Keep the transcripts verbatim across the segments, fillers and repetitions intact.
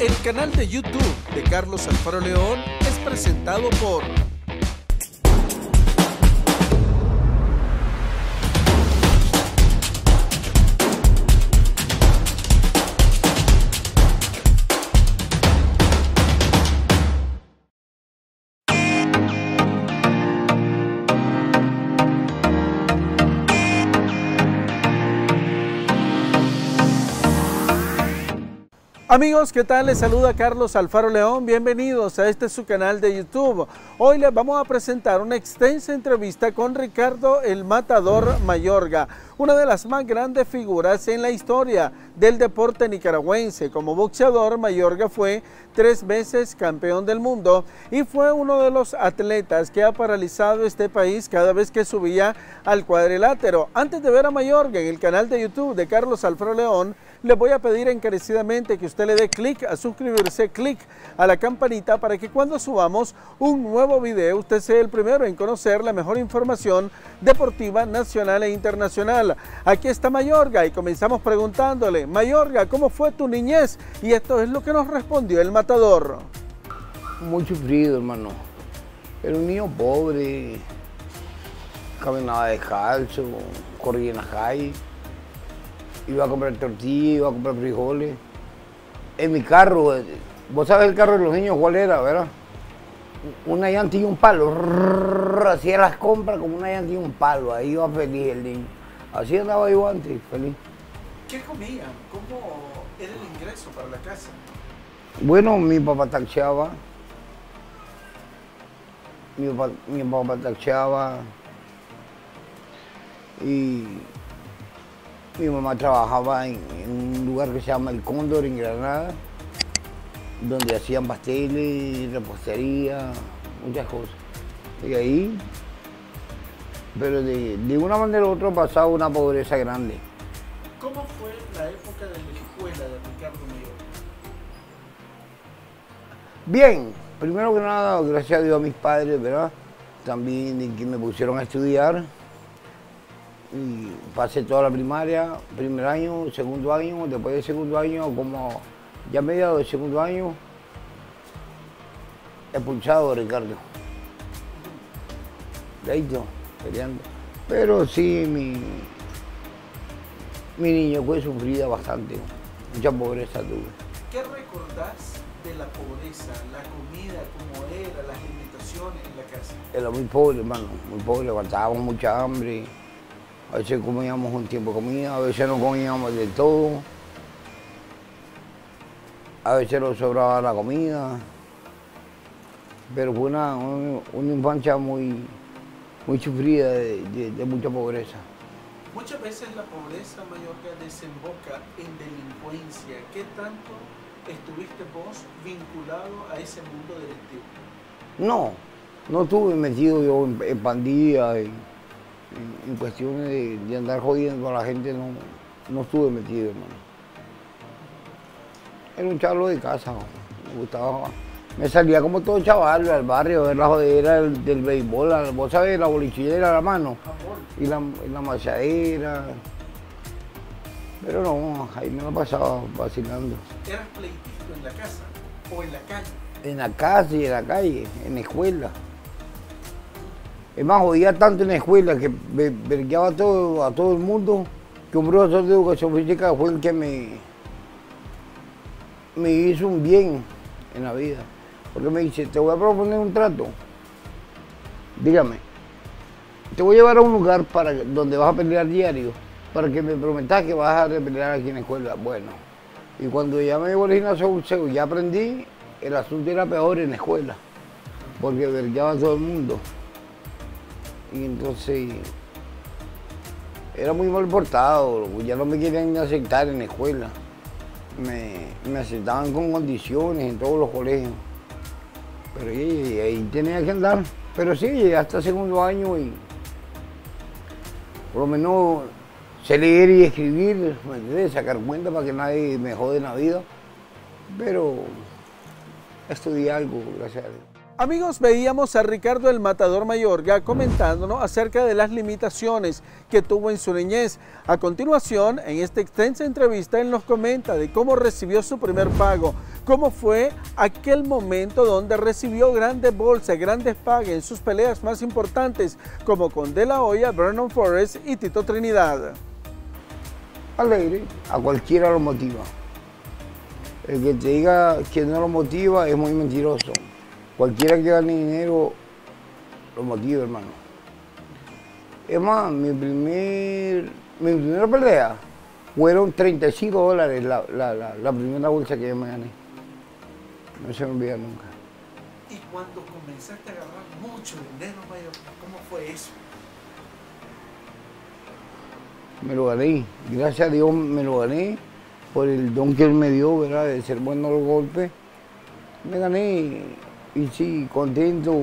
El canal de YouTube de Carlos Alfaro León es presentado por Amigos, ¿qué tal? Les saluda Carlos Alfaro León. Bienvenidos a este su canal de YouTube. Hoy les vamos a presentar una extensa entrevista con Ricardo el Matador Mayorga, una de las más grandes figuras en la historia del deporte nicaragüense. Como boxeador, Mayorga fue tres veces campeón del mundo y fue uno de los atletas que ha paralizado este país cada vez que subía al cuadrilátero. Antes de ver a Mayorga en el canal de YouTube de Carlos Alfaro León, les voy a pedir encarecidamente que usted le dé clic a suscribirse, clic a la campanita para que cuando subamos un nuevo video usted sea el primero en conocer la mejor información deportiva nacional e internacional. Aquí está Mayorga y comenzamos preguntándole: Mayorga, ¿cómo fue tu niñez? Y esto es lo que nos respondió el Matador. Muy sufrido, hermano. Era un niño pobre, caminaba descalzo, corría en la calle. Iba a comprar tortillas, iba a comprar frijoles. En mi carro, vos sabés el carro de los niños cuál era, ¿verdad? Una llanta y un palo. Hacía las compras como una llanta y un palo. Ahí iba feliz el niño. Así andaba yo antes, feliz. ¿Qué comían? ¿Cómo era el ingreso para la casa? Bueno, mi papá taxiaba. Mi papá, mi papá taxiaba. Y mi mamá trabajaba en, en un lugar que se llama El Cóndor, en Granada, donde hacían pasteles, repostería, muchas cosas. Y ahí, pero de, de una manera u otra pasaba una pobreza grande. ¿Cómo fue la época de la escuela de Ricardo Mayorga? Bien, primero que nada, gracias a Dios a mis padres, ¿verdad? También de que me pusieron a estudiar. Y pasé toda la primaria, primer año, segundo año, después del segundo año, como ya mediados del segundo año, expulsado a Ricardo. De ahí yo, peleando. Pero sí, mi, mi niño fue sufrida bastante, mucha pobreza tuve. ¿Qué recordás de la pobreza, la comida, cómo era, las limitaciones en la casa? Era muy pobre, hermano, muy pobre, aguantábamos mucha hambre. A veces comíamos un tiempo de comida, a veces no comíamos de todo. A veces nos sobraba la comida. Pero fue una, una infancia muy, muy sufrida de, de, de mucha pobreza. Muchas veces la pobreza, Mayorga, desemboca en delincuencia. ¿Qué tanto estuviste vos vinculado a ese mundo delictivo? No, no estuve metido yo en, en pandillas. En, En, en cuestiones de, de andar jodiendo a la gente, no, no estuve metido, hermano. Era un chavalo de casa, ¿no? Me gustaba. Me salía como todo chaval al barrio, a ver la jodera del, del béisbol, la, vos sabés, la bolichillera a la mano, y la, y la machadera. Pero no, ahí me la pasaba vacilando. ¿Eras pleitito en la casa o en la calle? En la casa y en la calle, en la escuela. Es más, jodía tanto en la escuela que vergueaba a todo, a todo el mundo, que un profesor de educación física fue el que me, me hizo un bien en la vida. Porque me dice: te voy a proponer un trato. Dígame, te voy a llevar a un lugar para, donde vas a pelear diario, para que me prometas que vas a pelear aquí en la escuela. Bueno, y cuando ya me llevo al gimnasio boxeo, ya aprendí, el asunto era peor en la escuela, porque vergueaba a todo el mundo. Y entonces era muy mal portado, ya no me querían aceptar en la escuela. Me, me aceptaban con condiciones en todos los colegios. Pero ahí, ahí tenía que andar. Pero sí, llegué hasta segundo año y por lo menos sé leer y escribir, ¿me entiendes? Sacar cuenta para que nadie me jode en la vida. Pero estudié algo, gracias a Dios. Amigos, veíamos a Ricardo el Matador Mayorga comentándonos acerca de las limitaciones que tuvo en su niñez. A continuación, en esta extensa entrevista, él nos comenta de cómo recibió su primer pago, cómo fue aquel momento donde recibió grandes bolsas, grandes pagas en sus peleas más importantes, como con De La Hoya, Vernon Forrest y Tito Trinidad. Alegre, a cualquiera lo motiva. El que te diga que no lo motiva es muy mentiroso. Cualquiera que gane dinero lo motiva, hermano. Es más, mi, primer, mi primera pelea fueron treinta y cinco dólares la, la, la, la primera bolsa que yo me gané. No se me olvida nunca. ¿Y cuando comenzaste a ganar mucho dinero, Mayor, cómo fue eso? Me lo gané, gracias a Dios me lo gané por el don que Él me dio, ¿verdad? De ser bueno los golpes. Me gané y sí, contento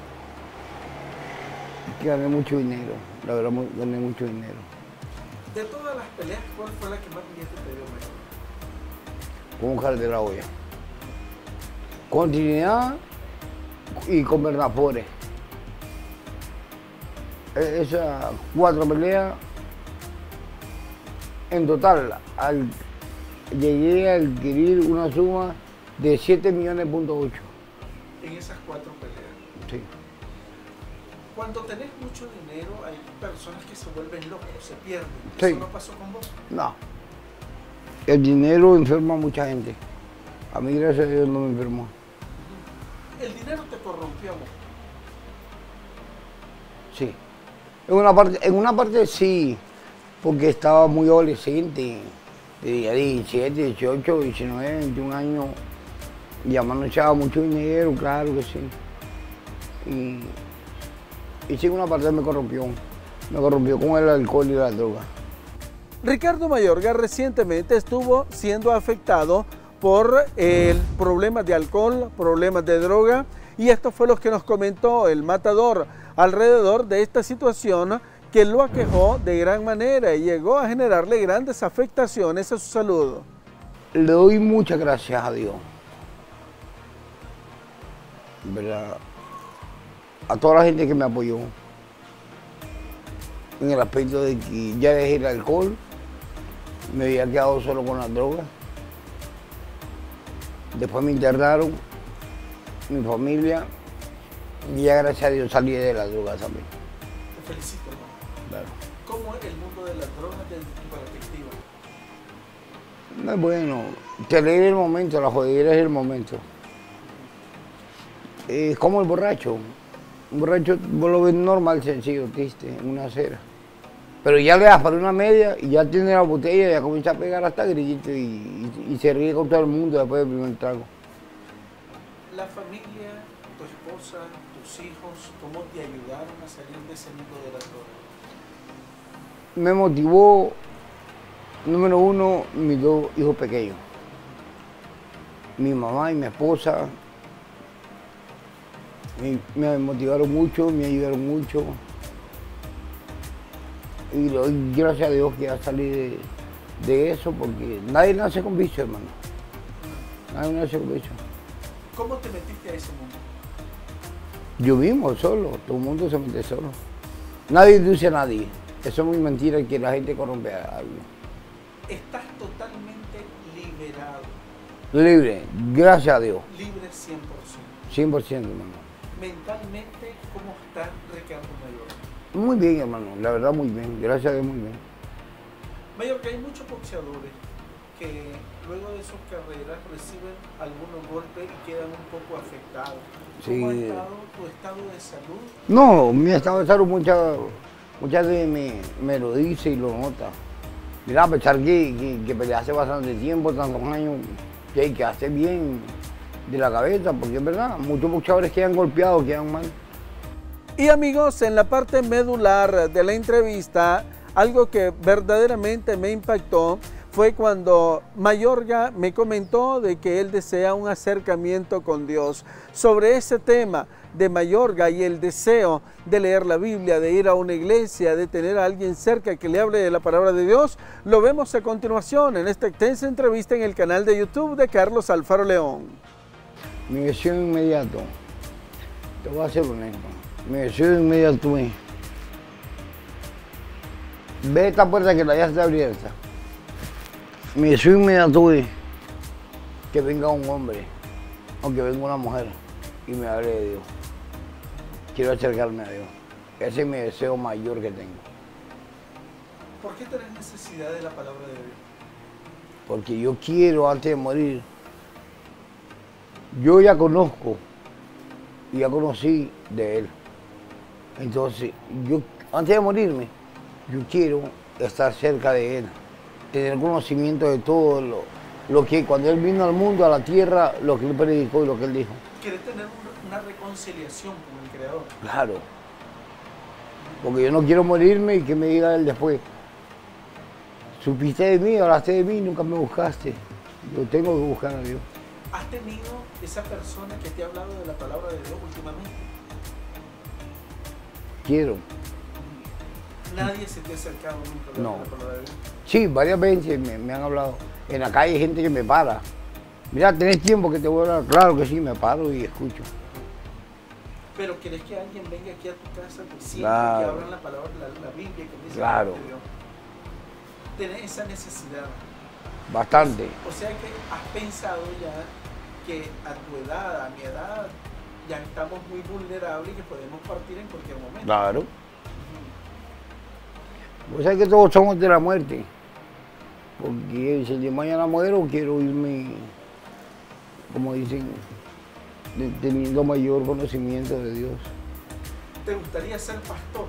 que gané mucho dinero, la verdad gané mucho dinero. De todas las peleas, ¿cuál fue la que más billete te dio, Mayor? Con Oscar De La Hoya. Con Trinidad y con Bernafores. Esas cuatro peleas, en total, al, llegué a adquirir una suma de siete millones punto ocho. En esas cuatro peleas. Sí. Cuando tenés mucho dinero, hay personas que se vuelven locos, se pierden. Sí. ¿Eso no pasó con vos? No. El dinero enferma a mucha gente. A mí, gracias a Dios, no me enfermó. ¿El dinero te corrompió a vos? Sí. En una parte, en una parte sí, porque estaba muy adolescente, tenía diecisiete, dieciocho, diecinueve, veintiún años, y además no echaba mucho dinero, claro que sí. Y, y sí, en una parte me corrompió, me corrompió con el alcohol y la droga. Ricardo Mayorga recientemente estuvo siendo afectado por el problemas de alcohol, problemas de droga, y esto fue lo que nos comentó el matador alrededor de esta situación que lo aquejó de gran manera y llegó a generarle grandes afectaciones a su salud. Le doy muchas gracias a Dios, ¿verdad? A toda la gente que me apoyó en el aspecto de que ya dejé el alcohol, me había quedado solo con las drogas. Después me internaron, mi familia, y ya gracias a Dios salí de las drogas también. Te felicito, hermano. Claro. ¿Cómo es el mundo de las drogas desde tu perspectiva? No es bueno, te alegra el momento, la jodidera es el momento. Es como el borracho. Un borracho vos lo ves normal, sencillo, triste, en una acera. Pero ya le das para una media y ya tiene la botella y ya comienza a pegar hasta grillito y, y, y se ríe con todo el mundo después del primer trago. La familia, tu esposa, tus hijos, ¿cómo te ayudaron a salir de ese mundo de las drogas? Me motivó, número uno, mis dos hijos pequeños. Mi mamá y mi esposa me, me motivaron mucho, me ayudaron mucho. Y le doy gracias a Dios que ya salí de, de eso, porque nadie nace con vicio, hermano. Nadie nace con vicio. ¿Cómo te metiste a ese mundo? Yo mismo, solo, todo el mundo se mete solo. Nadie induce a nadie. Eso es muy mentira que la gente corrompe a alguien. Estás totalmente liberado. Libre, gracias a Dios. Libre cien por ciento. cien por ciento, hermano. Mentalmente, ¿cómo está Ricardo Mayorga? Muy bien, hermano, la verdad muy bien, gracias a Dios muy bien. Mayorga, hay muchos boxeadores que luego de sus carreras reciben algunos golpes y quedan un poco afectados. ¿Cómo Sí. ha estado tu estado de salud? No, mi estado de salud muchas mucha veces me, me lo dice y lo nota. Mira, a pesar que, que, que peleé hace bastante tiempo, tantos años, que hay que hacer bien de la cabeza, porque es verdad, muchos boxeadores quedan golpeados, quedan mal. Y amigos, en la parte medular de la entrevista, algo que verdaderamente me impactó fue cuando Mayorga me comentó de que él desea un acercamiento con Dios. Sobre ese tema de Mayorga y el deseo de leer la Biblia, de ir a una iglesia, de tener a alguien cerca que le hable de la palabra de Dios, lo vemos a continuación en esta extensa entrevista en el canal de YouTube de Carlos Alfaro León. Mi deseo inmediato, te voy a ser honesto, mi deseo inmediato es, ve esta puerta que la ya está abierta. Mi deseo inmediato es que venga un hombre o que venga una mujer y me hable de Dios. Quiero acercarme a Dios. Ese es mi deseo mayor que tengo. ¿Por qué tenés necesidad de la palabra de Dios? Porque yo quiero, antes de morir, yo ya conozco, ya conocí de Él. Entonces, yo, antes de morirme, yo quiero estar cerca de Él, tener conocimiento de todo lo, lo que cuando Él vino al mundo, a la tierra, lo que Él predicó y lo que Él dijo. ¿Querés tener una reconciliación con el Creador? Claro. Porque yo no quiero morirme y que me diga Él después, supiste de mí, hablaste de mí, nunca me buscaste. Yo tengo que buscar a Dios. ¿Has tenido esa persona que te ha hablado de la palabra de Dios últimamente? Quiero. ¿Nadie se te ha acercado nunca a No. la palabra de Dios? Sí, varias veces me, me han hablado. En la calle hay gente que me para. Mira, ¿tenés tiempo que te voy a hablar? Claro que sí, me paro y escucho. Pero ¿querés que alguien venga aquí a tu casa, te siente, Claro. que abran la palabra, la, la Biblia, que dice Claro. la palabra de Dios? Tenés esa necesidad. Bastante. O sea que has pensado ya que a tu edad, a mi edad, ya estamos muy vulnerables y que podemos partir en cualquier momento. Claro. Pues hay que todos somos de la muerte. Porque si el día de mañana muero, quiero irme, como dicen, de- teniendo mayor conocimiento de Dios. ¿Te gustaría ser pastor?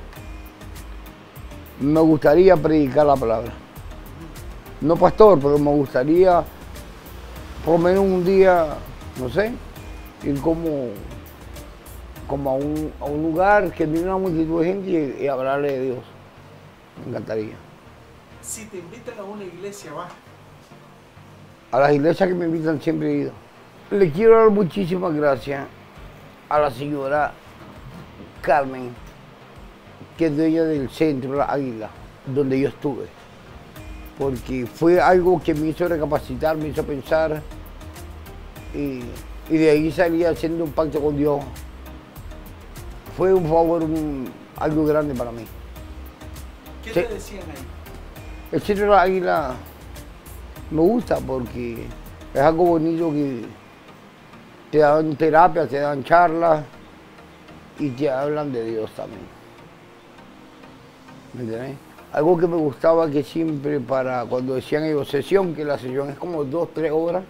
Me gustaría predicar la palabra. No pastor, pero me gustaría, por lo menos un día, no sé, ir como, como a, un, a un lugar que viene una multitud de gente y, y hablarle de Dios. Me encantaría. Si te invitan a una iglesia, vas. A las iglesias que me invitan siempre he ido. Le quiero dar muchísimas gracias a la señora Carmen, que es dueña del centro La Águila, donde yo estuve. Porque fue algo que me hizo recapacitar, me hizo pensar, y, y de ahí salí haciendo un pacto con Dios. Fue un favor, un- algo grande para mí. ¿Qué Sí. te decían ahí? El centro de La Águila me gusta porque es algo bonito que te dan terapia, te dan charlas y te hablan de Dios también. ¿Me entiendes? Algo que me gustaba que siempre para cuando decían ellos sesión, que la sesión es como dos, tres horas.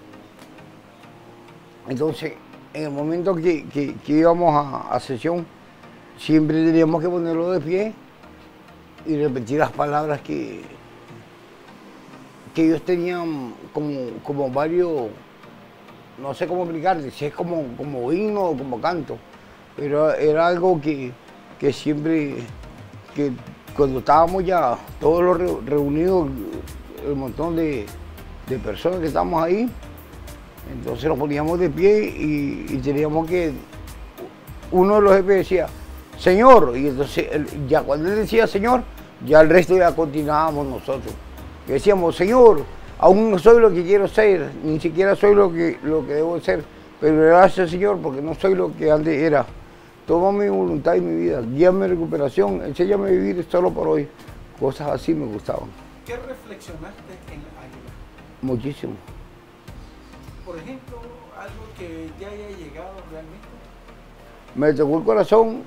Entonces, en el momento que, que- que íbamos a, a sesión, siempre teníamos que ponerlo de pie y repetir las palabras que, que ellos tenían como, como varios, no sé cómo explicarte, si es como, como himno o como canto, pero era algo que, que siempre, que cuando estábamos ya todos los re- reunidos, el montón de, de personas que estábamos ahí, entonces nos poníamos de pie y, y teníamos que, uno de los jefes decía, Señor, y entonces él- ya cuando él decía Señor, ya el resto ya continuábamos nosotros. Y decíamos, Señor, aún no soy lo que quiero ser, ni siquiera soy lo que, lo que debo ser, pero gracias Señor, porque no soy lo que antes era. Toma mi voluntad y mi vida, guíame en recuperación, enséñame a vivir solo por hoy. Cosas así me gustaban, ¿Qué reflexionaste en la Águila? muchísimo. Por ejemplo, algo que te haya llegado realmente. Me tocó el corazón.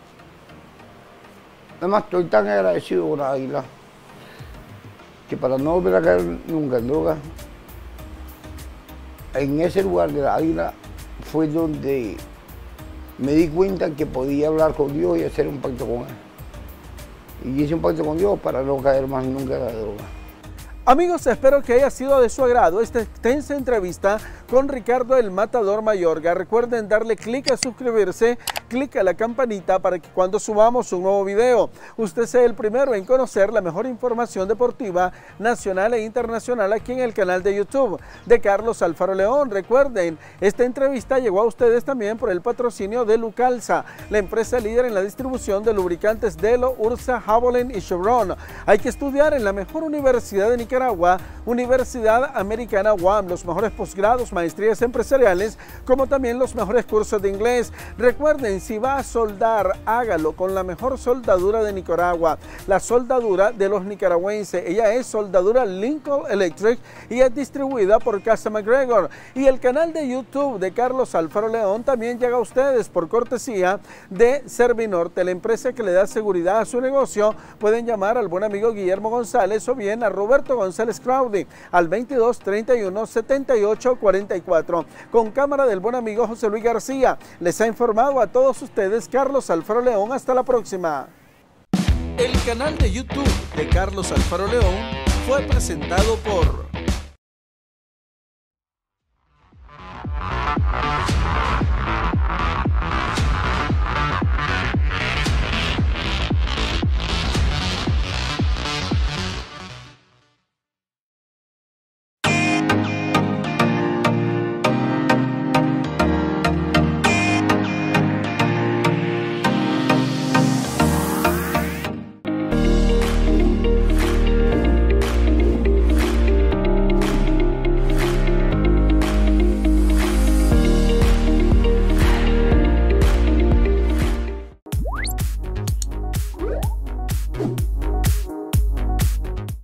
Además, estoy tan agradecido con la Águila que para no volver a caer nunca en drogas, en ese lugar de la Águila fue donde me di cuenta que podía hablar con Dios y hacer un pacto con Él. Y hice un pacto con Dios para no caer más nunca en la droga. Amigos, espero que haya sido de su agrado esta extensa entrevista con Ricardo el Matador Mayorga. Recuerden darle clic a suscribirse, clic a la campanita para que cuando subamos un nuevo video, usted sea el primero en conocer la mejor información deportiva nacional e internacional aquí en el canal de YouTube de Carlos Alfaro León. Recuerden, esta entrevista llegó a ustedes también por el patrocinio de Lucalza, la empresa líder en la distribución de lubricantes Delo, Ursa, Havoline y Chevron. Hay que estudiar en la mejor universidad de Nicaragua Nicaragua, Universidad Americana U A M, los mejores posgrados, maestrías empresariales, como también los mejores cursos de inglés. Recuerden, si va a soldar, hágalo con la mejor soldadura de Nicaragua, la soldadura de los nicaragüenses. Ella es soldadura Lincoln Electric y es distribuida por Casa McGregor. Y el canal de YouTube de Carlos Alfaro León también llega a ustedes por cortesía de Servinorte, la empresa que le da seguridad a su negocio. Pueden llamar al buen amigo Guillermo González o bien a Roberto González Crowdy al veintidós, treinta y uno, setenta y ocho, cuarenta y cuatro. Con cámara del buen amigo José Luis García. Les ha informado a todos ustedes Carlos Alfaro León. Hasta la próxima. El canal de YouTube de Carlos Alfaro León fue presentado por